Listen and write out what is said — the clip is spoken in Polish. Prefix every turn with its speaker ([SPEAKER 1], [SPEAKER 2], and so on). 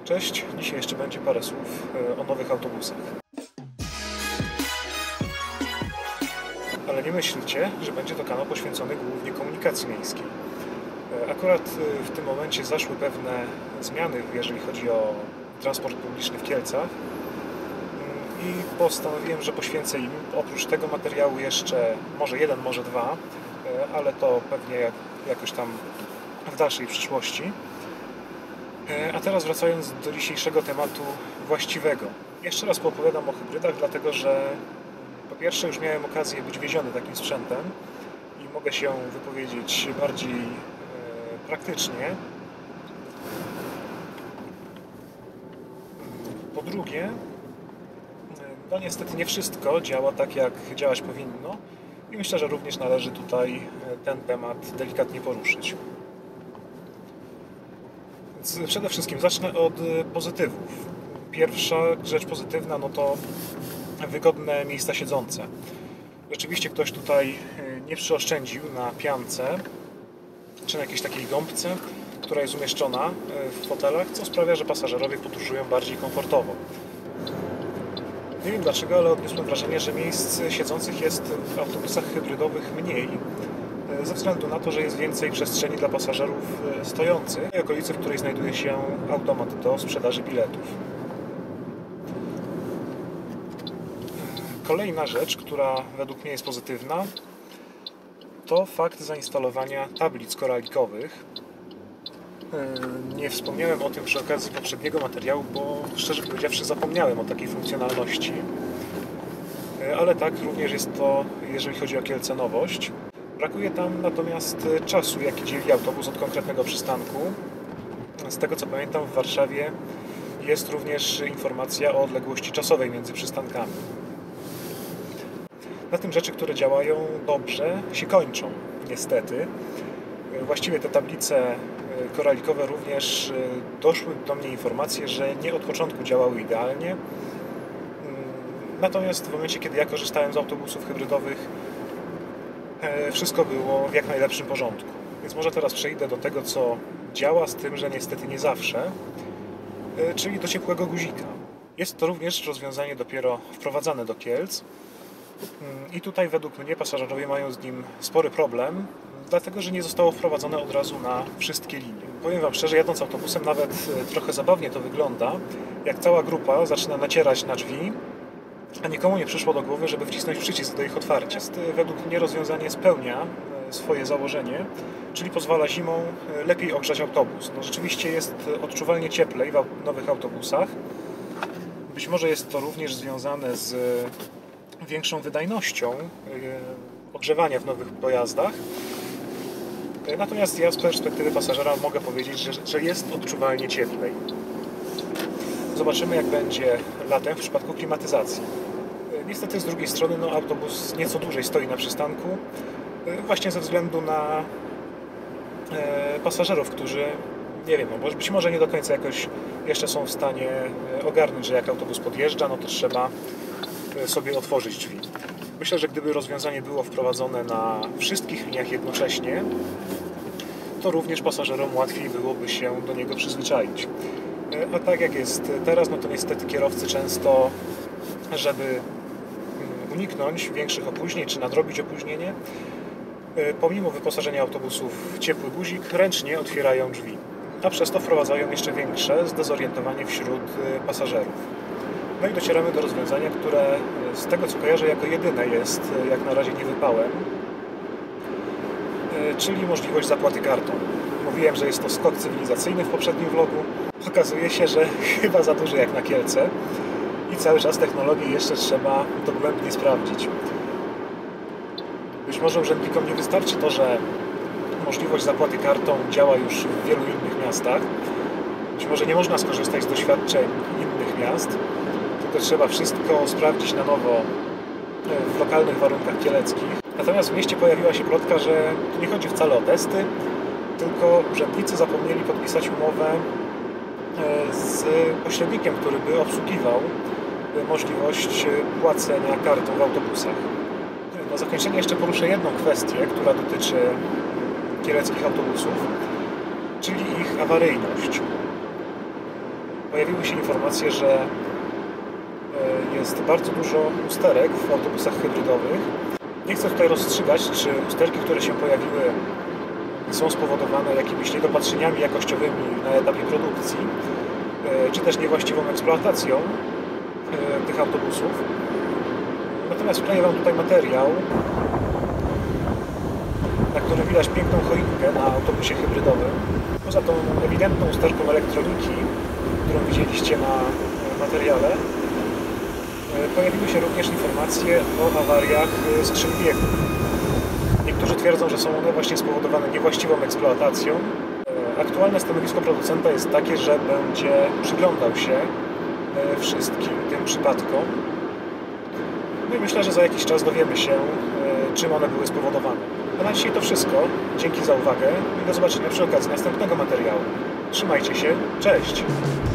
[SPEAKER 1] Cześć, dzisiaj jeszcze będzie parę słów o nowych autobusach. Ale nie myślcie, że będzie to kanał poświęcony głównie komunikacji miejskiej. Akurat w tym momencie zaszły pewne zmiany, jeżeli chodzi o transport publiczny w Kielcach i postanowiłem, że poświęcę im oprócz tego materiału jeszcze może jeden, może dwa, ale to pewnie jakoś tam w dalszej przyszłości. A teraz wracając do dzisiejszego tematu właściwego. Jeszcze raz poopowiadam o hybrydach, dlatego że po pierwsze już miałem okazję być wieziony takim sprzętem i mogę się wypowiedzieć bardziej praktycznie. Po drugie, no niestety nie wszystko działa tak, jak działać powinno i myślę, że również należy tutaj ten temat delikatnie poruszyć. Więc przede wszystkim zacznę od pozytywów. Pierwsza rzecz pozytywna no to wygodne miejsca siedzące. Rzeczywiście ktoś tutaj nie przyoszczędził na piance czy na jakiejś takiej gąbce, która jest umieszczona w fotelach, co sprawia, że pasażerowie podróżują bardziej komfortowo. Nie wiem dlaczego, ale odniosłem wrażenie, że miejsc siedzących jest w autobusach hybrydowych mniej, ze względu na to, że jest więcej przestrzeni dla pasażerów stojących w okolicy, w której znajduje się automat do sprzedaży biletów. Kolejna rzecz, która według mnie jest pozytywna, to fakt zainstalowania tablic koralikowych. Nie wspomniałem o tym przy okazji poprzedniego materiału, bo szczerze powiedziawszy zapomniałem o takiej funkcjonalności. Ale tak, również jest to, jeżeli chodzi o Kielce, nowość. Brakuje tam natomiast czasu, jaki dzieli autobus od konkretnego przystanku. Z tego co pamiętam, w Warszawie jest również informacja o odległości czasowej między przystankami. Na tym rzeczy, które działają dobrze, się kończą, niestety. Właściwie te tablice koralikowe również doszły do mnie informacje, że nie od początku działały idealnie. Natomiast w momencie, kiedy ja korzystałem z autobusów hybrydowych, wszystko było w jak najlepszym porządku. Więc może teraz przejdę do tego, co działa, z tym, że niestety nie zawsze, czyli do ciepłego guzika. Jest to również rozwiązanie dopiero wprowadzane do Kielc i tutaj według mnie pasażerowie mają z nim spory problem, dlatego że nie zostało wprowadzone od razu na wszystkie linie. Powiem Wam szczerze, jadąc autobusem nawet trochę zabawnie to wygląda, jak cała grupa zaczyna nacierać na drzwi, a nikomu nie przyszło do głowy, żeby wcisnąć przycisk do ich otwarcia. Według mnie rozwiązanie spełnia swoje założenie, czyli pozwala zimą lepiej ogrzać autobus. No, rzeczywiście jest odczuwalnie cieplej w nowych autobusach. Być może jest to również związane z większą wydajnością ogrzewania w nowych pojazdach. Natomiast ja z perspektywy pasażera mogę powiedzieć, że jest odczuwalnie cieplej. Zobaczymy, jak będzie latem w przypadku klimatyzacji. Niestety z drugiej strony no, autobus nieco dłużej stoi na przystanku, właśnie ze względu na pasażerów, którzy, nie wiem, no, być może nie do końca jakoś jeszcze są w stanie ogarnąć, że jak autobus podjeżdża, no to trzeba sobie otworzyć drzwi. Myślę, że gdyby rozwiązanie było wprowadzone na wszystkich liniach jednocześnie, to również pasażerom łatwiej byłoby się do niego przyzwyczaić. A tak jak jest teraz, no to niestety kierowcy często, żeby uniknąć większych opóźnień czy nadrobić opóźnienie, pomimo wyposażenia autobusów w ciepły guzik, ręcznie otwierają drzwi, a przez to wprowadzają jeszcze większe zdezorientowanie wśród pasażerów. No i docieramy do rozwiązania, które z tego co kojarzę jako jedyne jest jak na razie niewypałem, czyli możliwość zapłaty kartą. Mówiłem, że jest to skok cywilizacyjny w poprzednim vlogu. Okazuje się, że chyba za duży jak na Kielce i cały czas technologię jeszcze trzeba dogłębnie sprawdzić. Być może urzędnikom nie wystarczy to, że możliwość zapłaty kartą działa już w wielu innych miastach. Być może nie można skorzystać z doświadczeń innych miast, tylko trzeba wszystko sprawdzić na nowo w lokalnych warunkach kieleckich. Natomiast w mieście pojawiła się plotka, że tu nie chodzi wcale o testy, tylko urzędnicy zapomnieli podpisać umowę z pośrednikiem, który by obsługiwał możliwość płacenia kartą w autobusach. Na zakończenie jeszcze poruszę jedną kwestię, która dotyczy kieleckich autobusów, czyli ich awaryjność. pojawiły się informacje, że jest bardzo dużo usterek w autobusach hybrydowych. Nie chcę tutaj rozstrzygać, czy usterki, które się pojawiły, są spowodowane jakimiś niedopatrzeniami jakościowymi na etapie produkcji, czy też niewłaściwą eksploatacją tych autobusów. Natomiast wkleję Wam tutaj materiał, na którym widać piękną choinkę na autobusie hybrydowym. Poza tą ewidentną usterką elektroniki, którą widzieliście na materiale, pojawiły się również informacje o awariach skrzyń biegów. Niektórzy twierdzą, że są one właśnie spowodowane niewłaściwą eksploatacją. Aktualne stanowisko producenta jest takie, że będzie przyglądał się wszystkim tym przypadkom. No i myślę, że za jakiś czas dowiemy się, czym one były spowodowane. A na dzisiaj to wszystko. Dzięki za uwagę i do zobaczenia przy okazji następnego materiału. Trzymajcie się. Cześć!